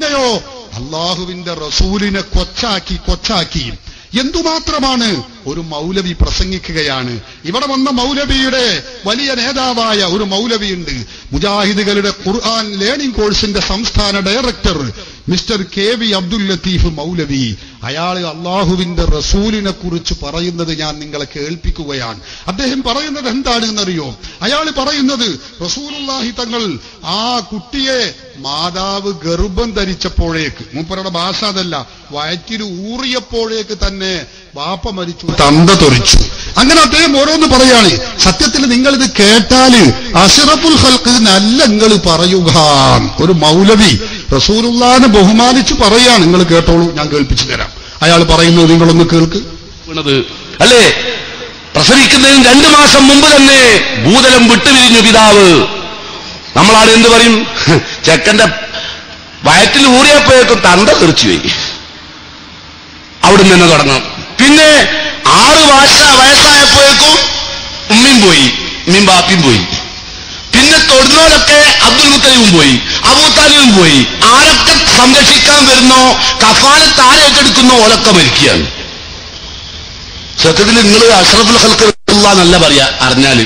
പിന്നെയോ അള്ളാഹുവിന്റെ റസൂലിനെ കൊച്ചാക്കി എന്തുമാത്രമാണ് ഒരു മൗലവി പ്രസംഗിക്കുകയാണ്. ഇവിടെ വന്ന മൗലവിയുടെ വലിയ നേതാവായ ഒരു മൗലവിയുണ്ട്, മുജാഹിദുകളുടെ ഖുർആൻ ലേണിംഗ് കോഴ്സിന്റെ സംസ്ഥാന director mister KV Abdul Latheef മൗലവി. അയാള് അള്ളാഹുവിന്റെ റസൂലിനെ കുറിച്ച് പറയുന്നത് ഞാൻ നിങ്ങളെ കേൾപ്പിക്കുകയാണ്. അദ്ദേഹം പറയുന്നത് എന്താണെന്നറിയോ? അയാൾ പറയുന്നത് റസൂലുള്ളാഹി തങ്ങൾ ആ കുട്ടിയെ മാതാവ് ഗർഭം ധരിച്ചപ്പോഴേക്ക്, മൂപ്പരുടെ ഭാഷ അതല്ല, വയറ്റിൽ ഊറിയപ്പോഴേക്ക് തന്നെ ബാപ്പ മരിച്ചു, തന്ത തൊറിച്ചു. അങ്ങനെ അദ്ദേഹം ഓരോന്ന് പറയാണ്. സത്യത്തിൽ നിങ്ങളിത് കേട്ടാല് അഷ്റഫുൽ ഖൽഖ് നല്ല നിങ്ങൾ പറയുക. ഒരു മൗലവി റസൂലുള്ളാഹിനെ ബഹുമാനിച്ച് പറയാണ്. നിങ്ങൾ കേട്ടോളൂ, ഞാൻ കേൾപ്പിച്ചു തരാം. അയാൾ പറയുന്നത് നിങ്ങളൊന്ന് കേൾക്ക്. അല്ലേ, പ്രസവിക്കുന്നതിന് 2 മാസം മുമ്പ് തന്നെ ഭൂതലം വിട്ടുപിരിഞ്ഞു പിതാവ്. നമ്മളാണ് എന്ത് പറയും, ചെക്കന്റെ വയറ്റിൽ ഊറിയപ്പോഴേക്കും തന്ത തെറിച്ചുപോയി. അവിടുന്ന് തന്നെ തുടങ്ങാം. പിന്നെ 6 വയസ്സായപ്പോഴേക്കും ഉമ്മയും പോയി, ഉമ്മയും ബാപ്പിയും പോയി. പിന്നെ തൊടുന്നവരൊക്കെ അബ്ദുൽ മുത്തലിബും പോയി, അബൂതാലിബും പോയി. ആരൊക്കെ സംരക്ഷിക്കാൻ വരുന്നോ, കഫാലത്ത് ആരേറ്റെടുക്കുന്നോ ഓലൊക്കെ മരിക്കുകയാണ്. സത്യത്തിൽ നിങ്ങൾ അഷ്റഫുൽ ഖൽഖ് എന്നല്ല പറയാ അറിഞ്ഞാല്.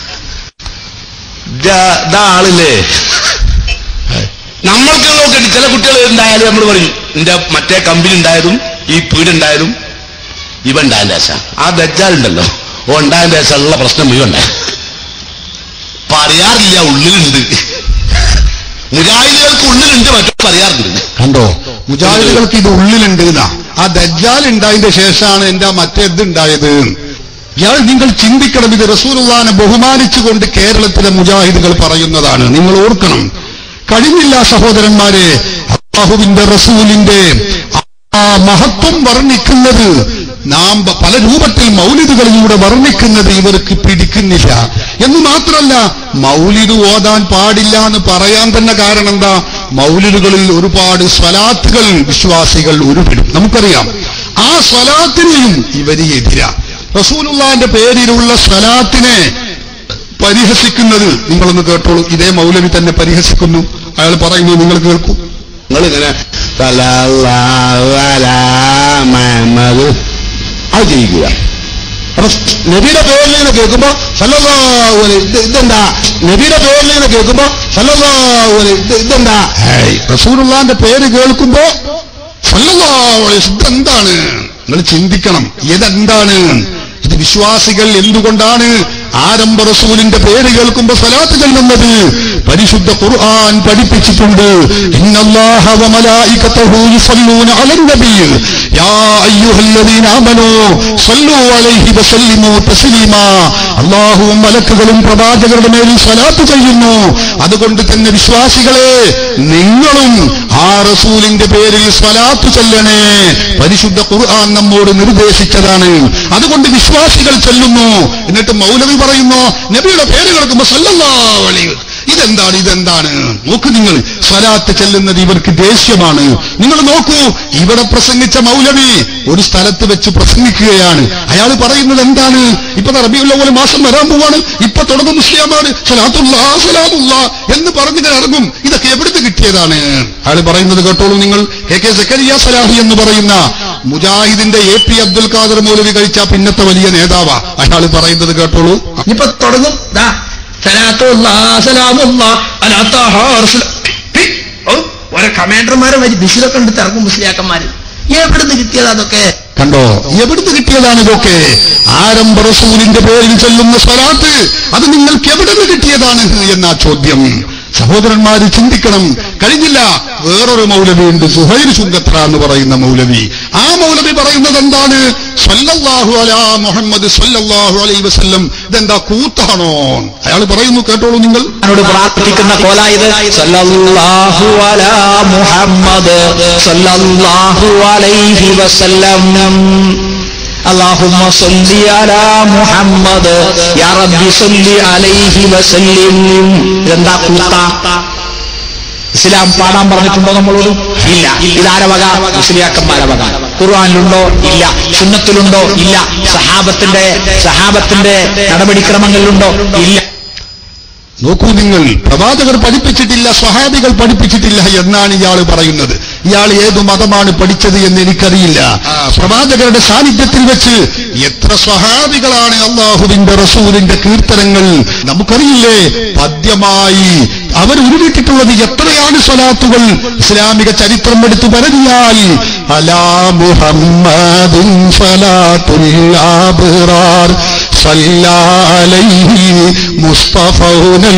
ആളില്ലേ, നമ്മൾക്ക് നോക്കിയിട്ട് ചില കുട്ടികൾ ഉണ്ടായാലും നമ്മൾ പറയും, എന്റെ മറ്റേ കമ്പനി ഉണ്ടായതും ഈ പീടുണ്ടായതും ഇവ ഉണ്ടായ ദേശം. ആ ദജ്ജാലുണ്ടല്ലോ, ഓ ഉണ്ടായ ദേശമുള്ള പ്രശ്നം മുഴുവൻ ഉണ്ടായി. പറയാറില്ല, ഉള്ളിലുണ്ട്. മുജാഹിദുകൾക്ക് ഉള്ളിലുണ്ട്, മറ്റോ പറയാറുണ്ട്. കണ്ടോ, മുജാഹിദുകൾക്ക് ഇത് ഉള്ളിലുണ്ട് എന്നാ. ആ ദജ്ജാൽ ഉണ്ടായതിന്റെ ശേഷമാണ് എന്റെ മറ്റേതുണ്ടായത്. ഇയാൾ നിങ്ങൾ ചിന്തിക്കണം, ഇത് റസൂലുള്ളാഹിനെ ബഹുമാനിച്ചുകൊണ്ട് കേരളത്തിലെ മുജാഹിദുകൾ പറയുന്നതാണ്. നിങ്ങൾ ഓർക്കണം. കഴിഞ്ഞില്ല സഹോദരന്മാരെ, അല്ലാഹുവിന്റെ റസൂലിന്റെ ആ മഹത്വം വർണ്ണിക്കുന്നത് നാം പല രൂപത്തിൽ മൗലിദുകളിലൂടെ വർണ്ണിക്കുന്നത് ഇവർക്ക് പിടിക്കുന്നില്ല. എന്ന് മാത്രമല്ല, മൗലിദ് ഓതാൻ പാടില്ല എന്ന് പറയാൻ തന്നെ കാരണം എന്താ? മൗലിദുകളിൽ ഒരുപാട് സ്വലാത്തുകൾ വിശ്വാസികൾ ഉരുവിടും. നമുക്കറിയാം, ആ സ്വലാത്തിനെയും ഇവര് എതിരാ. റസൂലുള്ളാഹിന്റെ പേരിലുള്ള സ്വലാത്തിനെ പരിഹസിക്കുന്നത് നിങ്ങളൊന്ന് കേട്ടോളൂ. ഇതേ മൗലവി തന്നെ പരിഹസിക്കുന്നു. അയാൾ പറയുന്നു, നിങ്ങൾ കേൾക്കൂ. നിങ്ങളിങ്ങനെ അത് ചെയ്യുക. അപ്പൊ നബിയുടെ പേരിൽ നിന്ന് കേൾക്കുമ്പോ സല്ലല്ലാഹു അലൈഹി, ഇതെന്താ? നബിയുടെ പേരിൽ നിന്ന് കേൾക്കുമ്പോ സല്ലല്ലാഹു അലൈഹി, ഇതെന്താ? റസൂലുള്ളാഹിന്റെ പേര് കേൾക്കുമ്പോ സല്ലല്ലാഹു അലൈഹി, ഇതെന്താണ്? നിങ്ങൾ ചിന്തിക്കണം, ഇതെന്താണ്? ഇത് വിശ്വാസികൾ എന്തുകൊണ്ടാണ് ആരംഭ റസൂലിന്റെ പേര് കേൾക്കുമ്പോ സ്വലാത്ത് ചൊല്ലുന്നത്? പരിശുദ്ധ ഖുർആൻ പഠിപ്പിച്ചിട്ടുണ്ട്. ഇന്നല്ലാഹ വ മലായികതഹു യുസല്ലൂന അലൻ നബി യാ അയ്യുഹല്ലദീന ആമനൂ സല്ലൂ അലൈഹി വസല്ലിമൂ തസ്ലീമാ. അല്ലാഹുവും മലക്കുകളും പ്രവാചകരുടെ മേൽ സ്വലാത്ത് ചെയ്യുന്നു. അതുകൊണ്ട് തന്നെ വിശ്വാസികളെ, നിങ്ങളും ആ റസൂലിന്റെ പേരിൽ സ്വലാത്ത് ചൊല്ലണേ. പരിശുദ്ധ ഖുർആൻ നമ്മോട് നിർദ്ദേശിച്ചതാണ്. അതുകൊണ്ട് വിശ്വാസികൾ ചൊല്ലുന്നു. എന്നിട്ട് മൗലവി പറയുന്നു, നബിയുടെ പേര് കേൾക്കുമ്പോ സല്ലല്ലാഹു അലൈഹി, ഇതെന്താണ്? നോക്കൂ, നിങ്ങൾ സ്വലാത്ത് ചെല്ലുന്നത് ഇവർക്ക് ദേഷ്യമാണ്. നിങ്ങൾ നോക്കൂ, ഇവിടെ പ്രസംഗിച്ച മൗലവി ഒരു സ്ഥലത്ത് വെച്ച് പ്രസംഗിക്കുകയാണ്. അയാൾ പറയുന്നത് എന്താണ്? ഇപ്പൊ റബീഉൽ അവ്വൽ മാസം വരാൻ പോവാണ്, ഇപ്പൊ തുടങ്ങും മുസ്ലിമാണ്, സലാത്തുല്ലാഹ് സലാമുല്ലാഹ് എന്ന് പറഞ്ഞിങ്ങനെ ഇറങ്ങും. ഇതൊക്കെ എവിടുന്ന് കിട്ടിയതാണ്? അയാൾ പറയുന്നത് കേട്ടോളൂ നിങ്ങൾ. KK സക്കരിയ സലാഹി എന്ന് പറയുന്ന മുജാഹിദിന്റെ AP അബ്ദുൽ ഖാദർ മൗലവി കഴിച്ച പിന്നത്തെ വലിയ നേതാവാ. അയാൾ പറയുന്നത് കേട്ടോളൂ. ഇപ്പൊ തുടങ്ങും, ഓരോ കമാൻഡർമാരെ വരി വിഷുതൊക്കെ ഉണ്ട് ഇറങ്ങും മുസ്ലിയാക്കന്മാര്. എവിടുന്ന് കിട്ടിയത് അതൊക്കെ? കണ്ടോ, എവിടുന്ന് കിട്ടിയതാണ് ഇതൊക്കെ? ആരംഭ റസൂലിന്റെ പേരിൽ ചൊല്ലുന്ന സ്വലാത്ത് അത് നിങ്ങൾക്ക് എവിടുന്ന് കിട്ടിയതാണ് എന്നാ ചോദ്യം. സഹോദരന്മാര് ചിന്തിക്കണം. കഴിഞ്ഞില്ല, വേറൊരു മൗലവിയുണ്ട്, സുഹൈർ ചുങ്കത്ര എന്ന് പറയുന്ന മൗലവി. ആ മൗലവി പറയുന്നത് എന്താണ്? സല്ലല്ലാഹു അലാ മുഹമ്മദ് സല്ലല്ലാഹു അലൈഹി വസല്ലം. ഇതെന്താ, കൂത്താണോ? അയാൾ പറയുന്നു, കേട്ടോളൂ നിങ്ങൾ. അവനോട് പ്രാർത്ഥിക്കുന്ന കോലായത് സല്ലല്ലാഹു അലാ മുഹമ്മദ് സല്ലല്ലാഹു അലൈഹി വസല്ലം. അല്ലാഹുമ്മ സല്ലി അലാ മുഹമ്മദ് യാ റബ്ബി സല്ലി അലൈഹി വസല്ലിം. ഇതെന്താ കൂത്ത? ഇസ്ലാം പാടാൻ പറഞ്ഞിട്ടുണ്ടോ നമ്മളോട്? ഇല്ല. ഇതാരെ വക? മുസ്ലിയാക്കന്മാരെ വക. ഖുർആനിലുണ്ടോ? ഇല്ല. സുന്നത്തിലുണ്ടോ? ഇല്ല. സഹാബത്തിന്റെ നടപടിക്രമങ്ങളിലുണ്ടോ? ഇല്ല. നോക്കൂ നിങ്ങൾ, പ്രവാചകർ പഠിപ്പിച്ചിട്ടില്ല, സ്വഹാബികൾ പഠിപ്പിച്ചിട്ടില്ല എന്നാണ് ഇയാൾ പറയുന്നത്. ഇയാൾ ഏതു മതമാണ് പഠിച്ചത് എന്ന് എനിക്കറിയില്ല. പ്രവാചകരുടെ സാന്നിധ്യത്തിൽ വെച്ച് എത്ര സ്വഹാബികളാണ് അല്ലാഹുവിന്റെ റസൂലിന്റെ കീർത്തനങ്ങൾ നമുക്കറിയില്ലേ പദ്യമായി അവർ ഉരുവിട്ടിട്ടുള്ളത്. എത്രയാണ് സ്വലാത്തുകൾ ഇസ്ലാമിക ചരിത്രം എടുത്തു പറഞ്ഞാൽ അലാ മുഹമ്മദിൻ സ്വലാത്തുൽ അബ്റാർ സല്ലല്ലാ അലൈഹി മുസ്തഫൗനൽ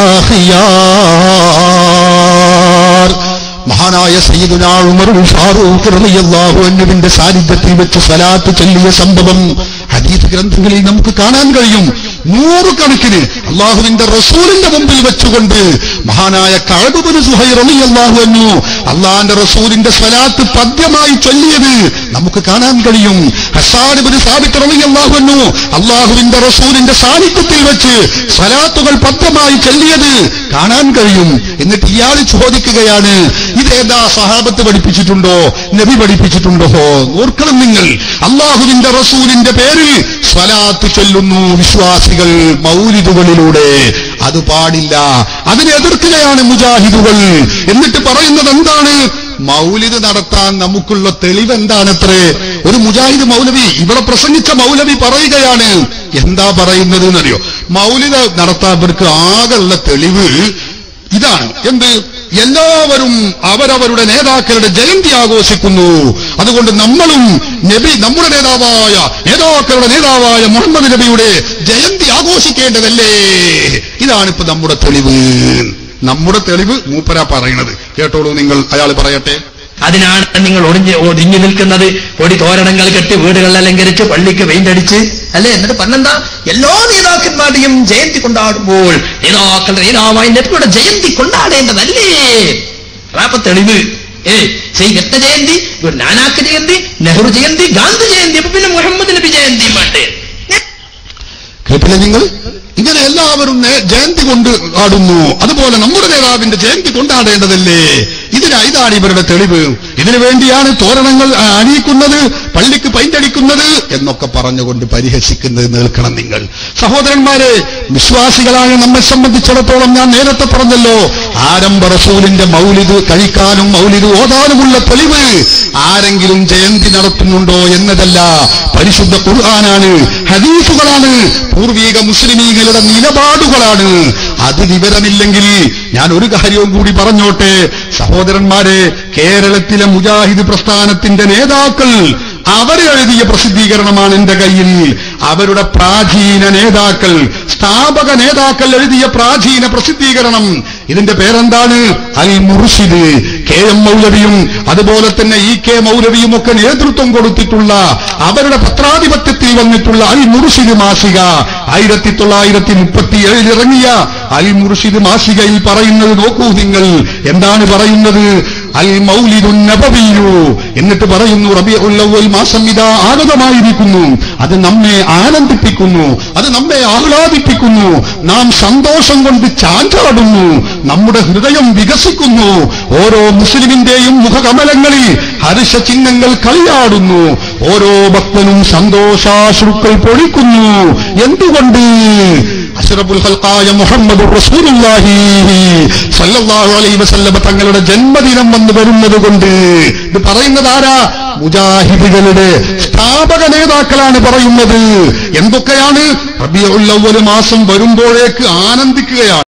അഖിയാർ. മഹാനായ സയ്യിദുനാ ഉമറുൽ ഫാറൂഖ് റളിയല്ലാഹു അൻഹുവിന്റെ സാന്നിധ്യത്തിൽ വെച്ച് സ്വലാത്ത് ചൊല്ലിയ സംഭവം ഹദീസ് ഗ്രന്ഥങ്ങളിൽ നമുക്ക് കാണാൻ കഴിയും. നൂറുകണക്കിന് അള്ളാഹുവിന്റെ റസൂലിന്റെ മുമ്പിൽ വെച്ചുകൊണ്ട് മഹാനായ കഅബ് ഇബ്നു സുഹൈർ റളിയല്ലാഹു അൻഹു അള്ളാഹിന്റെ റസൂലിന്റെ സ്വലാത്ത് പദ്യമായി ചൊല്ലിയത് നമുക്ക് കാണാൻ കഴിയും. ഹസ്സാൻ ഇബ്നു സാബിത്ത് റളിയല്ലാഹു അൻഹു അള്ളാഹുവിന്റെ റസൂലിന്റെ സാന്നിധ്യത്തിൽ വെച്ച് സ്വലാത്തുകൾ പദ്യമായി ചൊല്ലിയത് കാണാൻ കഴിയും. എന്നിട്ട് ഇയാൾ ചോദിക്കുകയാണ്, ഇതേതാ സഹാബത്ത് പഠിപ്പിച്ചിട്ടുണ്ടോ, നബി പഠിപ്പിച്ചിട്ടുണ്ടോ? ഓർക്കണം നിങ്ങൾ, അള്ളാഹുവിന്റെ റസൂലിന്റെ പേരിൽ സ്വലാത്ത് ചൊല്ലുന്നു വിശ്വാസികൾ മൗലിദുകളിലൂടെ. അത് പാടില്ല, അതിനെ എതിർക്കുകയാണ് മുജാഹിദുകൾ. എന്നിട്ട് പറയുന്നത് എന്താണ്? മൗലിദ് നടത്താൻ നമുക്കുള്ള തെളിവ് എന്താണത്രേ? ഒരു മുജാഹിദ് മൗലവി ഇവിടെ പ്രസംഗിച്ച മൗലവി പറയുകയാണ്, എന്താ പറയുന്നത് എന്നറിയോ? മൗലിദ് നടത്താൻ ഇവർക്ക് ആകെയുള്ള തെളിവ് ഇതാണ്. എന്ത്? എല്ലാവരും അവരവരുടെ നേതാക്കളുടെ ജയന്തി ആഘോഷിക്കുന്നു, അതുകൊണ്ട് നമ്മളും നമ്മുടെ നേതാക്കളുടെ നേതാവായ മുഹമ്മദ് നബിയുടെ ജയന്തി ആഘോഷിക്കേണ്ടതല്ലേ? ഇതാണിപ്പോ നമ്മുടെ തെളിവ്. നമ്മുടെ തെളിവ് മൂപ്പരാ പറയുന്നത്. കേട്ടോളൂ നിങ്ങൾ, അയാൾ പറയട്ടെ. അതിനാണ് നിങ്ങൾ ഒടിഞ്ഞു നിൽക്കുന്നത്. കൊടി തോരണങ്ങൾ കെട്ടി വീടുകൾ അലങ്കരിച്ച് പള്ളിക്ക് പെയിന്റടിച്ച് അല്ലേ? എന്നിട്ട് പറഞ്ഞെന്താ? എല്ലാ നേതാക്കന്മാരുടെയും ജയന്തി കൊണ്ടാടുമ്പോൾ നേതാക്കളുടെ നേതാവായ നബിയുടെ ജയന്തി കൊണ്ടാടേണ്ടതല്ലേ? അപ്പൊ തെളിവ് ചെയ്യത്ത ജയന്തി, നാനാക്ക് ജയന്തി, നെഹ്റു ജയന്തി, ഗാന്ധി ജയന്തി, അപ്പൊ പിന്നെ മുഹമ്മദ് നബി ജയന്തി വേണ്ടേ? കേട്ടില്ലേ നിങ്ങൾ? ഇങ്ങനെ എല്ലാവരും ജയന്തി കൊണ്ട് ആടുന്നു, അതുപോലെ നമ്മുടെ നേതാവിന്റെ ജയന്തി കൊണ്ടാടേണ്ടതല്ലേ? ഇതാണ് ഇവരുടെ തെളിവ്. ഇതിനു വേണ്ടിയാണ് തോരണങ്ങൾ അണിയിക്കുന്നത്, പള്ളിക്ക് പെയിന്റടിക്കുന്നത് എന്നൊക്കെ പറഞ്ഞുകൊണ്ട് പരിഹസിക്കുന്നത് കേൾക്കണം നിങ്ങൾ. സഹോദരന്മാരെ, വിശ്വാസികളായ നമ്മെ സംബന്ധിച്ചിടത്തോളം ഞാൻ നേരത്തെ പറഞ്ഞല്ലോ, ആരംഭ റസൂലിന്റെ മൗലിദ് കഴിക്കാനും മൗലിദ് ഓതാനുമുള്ള തെളിവ് ആരെങ്കിലും ജയന്തി നടത്തുന്നുണ്ടോ എന്നതല്ല, പരിശുദ്ധ ഖുർആനാണ്, ഹദീസുകളാണ്, പൂർവീക മുസ്ലിമീങ്ങളുടെ നിലപാടുകളാണ്. അത് വിവരമില്ലെങ്കിൽ ഞാൻ ഒരു കാര്യവും കൂടി പറഞ്ഞോട്ടെ സഹോദരന്മാരെ. കേരളത്തിലെ മുജാഹിദ് പ്രസ്ഥാനത്തിന്റെ നേതാക്കൾ അവരെഴുതിയ പ്രസിദ്ധീകരണമാണ് എന്റെ കയ്യിൽ. അവരുടെ പ്രാചീന നേതാക്കൾ, സ്ഥാപക നേതാക്കൾ എഴുതിയ പ്രാചീന പ്രസിദ്ധീകരണം. ഇതിന്റെ പേരെന്താണ്? അൽ മുർഷിദ്. കെ എം മൗലവിയും അതുപോലെ തന്നെ ഇ കെ മൗലവിയും ഒക്കെ നേതൃത്വം കൊടുത്തിട്ടുള്ള, അവരുടെ പത്രാധിപത്യത്തിൽ വന്നിട്ടുള്ള അൽ മുർഷിദ് മാസിക 1937 ഇറങ്ങിയ അൽ മുർഷിദ് മാസികയിൽ പറയുന്നത് നോക്കൂ നിങ്ങൾ. എന്താണ് പറയുന്നത്? അൽ മൗലിദുൻ നബവിയ്യു. എന്നിട്ട് പറയുന്നു, റബീഉൽ അവ്വൽ മാസം ഇതാ ആഗതമായിരിക്കുന്നു, അത് നമ്മെ ആനന്ദിപ്പിക്കുന്നു, അത് നമ്മെ ആഹ്ലാദിപ്പിക്കുന്നു, നാം സന്തോഷം കൊണ്ട് ചാഞ്ചാടുന്നു, നമ്മുടെ ഹൃദയം വികസിക്കുന്നു, ഓരോ മുസ്ലിമിന്റെയും മുഖകമലങ്ങളിൽ ഹർഷ ചിഹ്നങ്ങൾ കളിയാടുന്നു, ഓരോ ഭക്തനും സന്തോഷാശ്രുക്കൾ പൊഴിക്കുന്നു. എന്തുകൊണ്ട്? അഷ്റഫുൽ ഖൽഖായ മുഹമ്മദ് റസൂലുള്ളാഹി സ്വല്ലല്ലാഹു അലൈഹി വസല്ലം തങ്ങളുടെ ജന്മദിനം വന്നു വരുന്നത് കൊണ്ട്. ഇത് പറയുന്നത് ആരാ? മുജാഹിദുകളുടെ സ്ഥാപക നേതാക്കളാണ് പറയുന്നത്. എന്തൊക്കെയാണ്? റബീഉൽ അവ്വൽ മാസം വരുമ്പോഴേക്ക് ആനന്ദിക്കുകയാണ്.